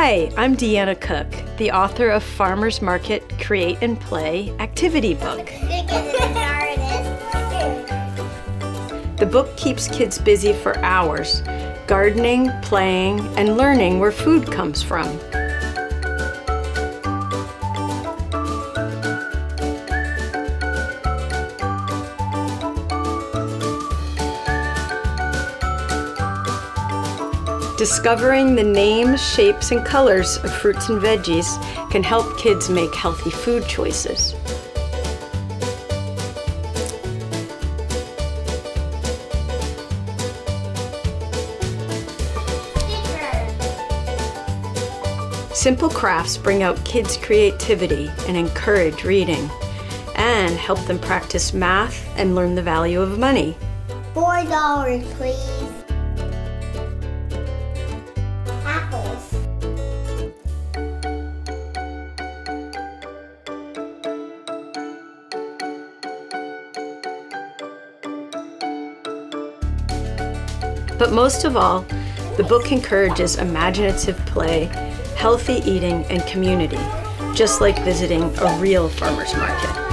Hi, I'm Deanna Cook, the author of Farmer's Market Create and Play activity book. The book keeps kids busy for hours, gardening, playing, and learning where food comes from. Discovering the names, shapes, and colors of fruits and veggies can help kids make healthy food choices. Simple crafts bring out kids' creativity and encourage reading, and help them practice math and learn the value of money. $4, please. Apples. But most of all, the book encourages imaginative play, healthy eating, and community, just like visiting a real farmer's market.